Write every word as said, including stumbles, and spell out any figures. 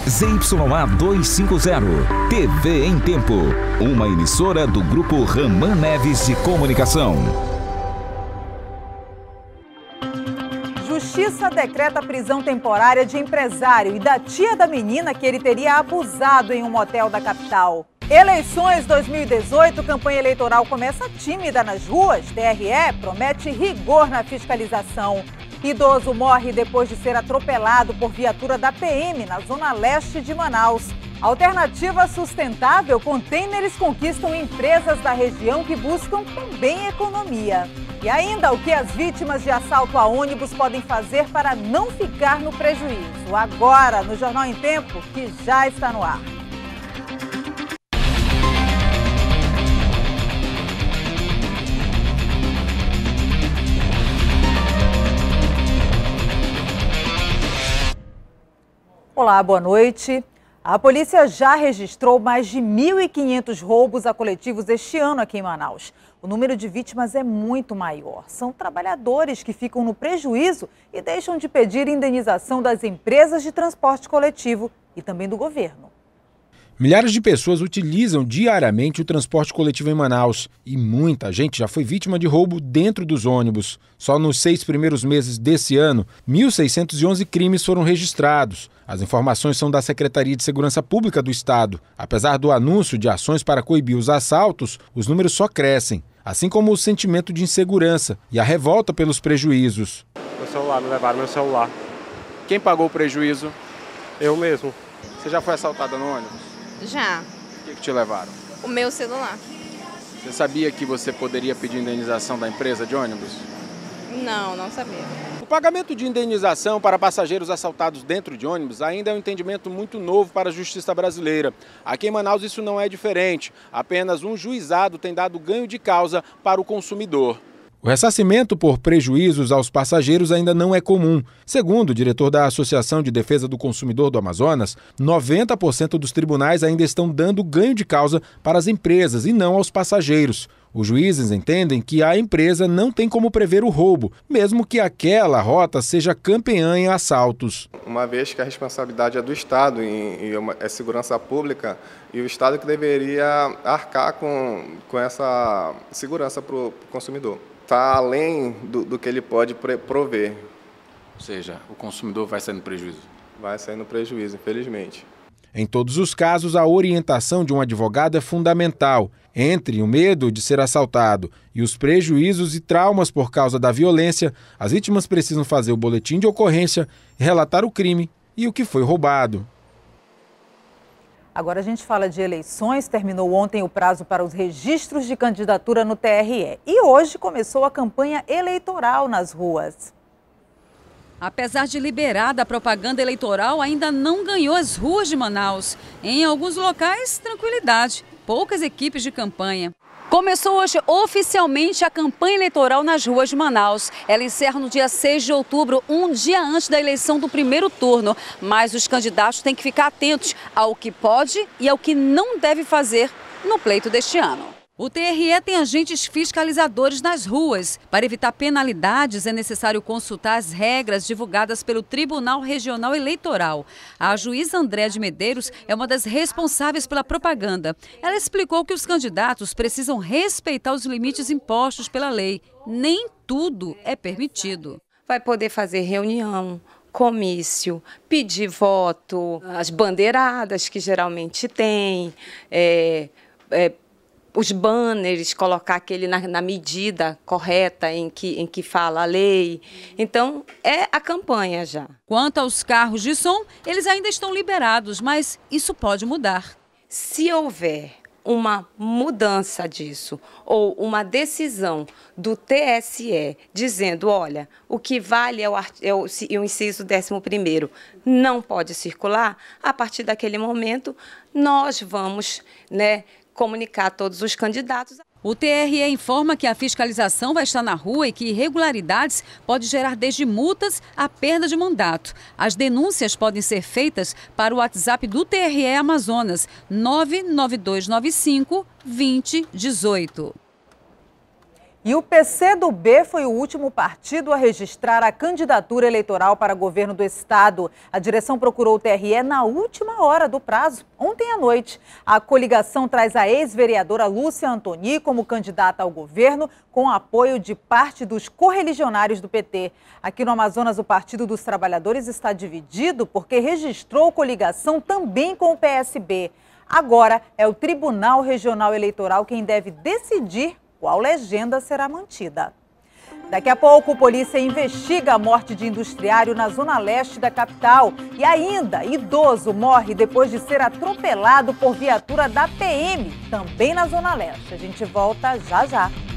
Z Y A duzentos e cinquenta, T V em Tempo, uma emissora do Grupo Raman Neves de Comunicação. Justiça decreta prisão temporária de empresário e da tia da menina que ele teria abusado em um motel da capital. Eleições dois mil e dezoito, campanha eleitoral começa tímida nas ruas. T R E promete rigor na fiscalização. Idoso morre depois de ser atropelado por viatura da P M na zona leste de Manaus. Alternativa sustentável, containers conquistam empresas da região que buscam também economia. E ainda o que as vítimas de assalto a ônibus podem fazer para não ficar no prejuízo. Agora, no Jornal em Tempo, que já está no ar. Olá, boa noite. A polícia já registrou mais de mil e quinhentos roubos a coletivos este ano aqui em Manaus. O número de vítimas é muito maior. São trabalhadores que ficam no prejuízo e deixam de pedir indenização das empresas de transporte coletivo e também do governo. Milhares de pessoas utilizam diariamente o transporte coletivo em Manaus e muita gente já foi vítima de roubo dentro dos ônibus. Só nos seis primeiros meses desse ano, mil seiscentos e onze crimes foram registrados. As informações são da Secretaria de Segurança Pública do Estado. Apesar do anúncio de ações para coibir os assaltos, os números só crescem, assim como o sentimento de insegurança e a revolta pelos prejuízos. Meu celular, me levaram meu celular. Quem pagou o prejuízo? Eu mesmo. Você já foi assaltada no ônibus? Já. O que, que te levaram? O meu celular. Você sabia que você poderia pedir indenização da empresa de ônibus? Não, não sabia. O pagamento de indenização para passageiros assaltados dentro de ônibus ainda é um entendimento muito novo para a justiça brasileira. Aqui em Manaus isso não é diferente. Apenas um juizado tem dado ganho de causa para o consumidor. O ressarcimento por prejuízos aos passageiros ainda não é comum. Segundo o diretor da Associação de Defesa do Consumidor do Amazonas, noventa por cento dos tribunais ainda estão dando ganho de causa para as empresas e não aos passageiros. Os juízes entendem que a empresa não tem como prever o roubo, mesmo que aquela rota seja campeã em assaltos. Uma vez que a responsabilidade é do Estado e é segurança pública, e o Estado que deveria arcar com, com essa segurança para o consumidor. Está além do, do que ele pode prover. Ou seja, o consumidor vai sair no prejuízo? Vai sair no prejuízo, infelizmente. Em todos os casos, a orientação de um advogado é fundamental. Entre o medo de ser assaltado e os prejuízos e traumas por causa da violência, as vítimas precisam fazer o boletim de ocorrência, relatar o crime e o que foi roubado. Agora a gente fala de eleições. Terminou ontem o prazo para os registros de candidatura no T R E. E hoje começou a campanha eleitoral nas ruas. Apesar de liberada, a propaganda eleitoral ainda não ganhou as ruas de Manaus. Em alguns locais, tranquilidade. Poucas equipes de campanha. Começou hoje oficialmente a campanha eleitoral nas ruas de Manaus. Ela encerra no dia seis de outubro, um dia antes da eleição do primeiro turno. Mas os candidatos têm que ficar atentos ao que pode e ao que não deve fazer no pleito deste ano. O T R E tem agentes fiscalizadores nas ruas. Para evitar penalidades, é necessário consultar as regras divulgadas pelo Tribunal Regional Eleitoral. A juíza Andréa de Medeiros é uma das responsáveis pela propaganda. Ela explicou que os candidatos precisam respeitar os limites impostos pela lei. Nem tudo é permitido. Vai poder fazer reunião, comício, pedir voto, as bandeiradas que geralmente tem, é, é, os banners, colocar aquele na, na medida correta em que, em que fala a lei. Então, é a campanha já. Quanto aos carros de som, eles ainda estão liberados, mas isso pode mudar. Se houver uma mudança disso ou uma decisão do T S E dizendo, olha, o que vale é o, é o, é o inciso décimo primeiro, não pode circular, a partir daquele momento nós vamos, né, comunicar a todos os candidatos. O T R E informa que a fiscalização vai estar na rua e que irregularidades podem gerar desde multas a perda de mandato. As denúncias podem ser feitas para o WhatsApp do T R E Amazonas, nove nove dois nove cinco, dois zero um oito. E o P C do B foi o último partido a registrar a candidatura eleitoral para governo do estado. A direção procurou o T R E na última hora do prazo, ontem à noite. A coligação traz a ex-vereadora Lúcia Antoni como candidata ao governo, com apoio de parte dos correligionários do P T. Aqui no Amazonas, o Partido dos Trabalhadores está dividido porque registrou coligação também com o P S B. Agora é o Tribunal Regional Eleitoral quem deve decidir qual legenda será mantida. Daqui a pouco, a polícia investiga a morte de industriário na zona leste da capital. E ainda, idoso morre depois de ser atropelado por viatura da P M, também na zona leste. A gente volta já já.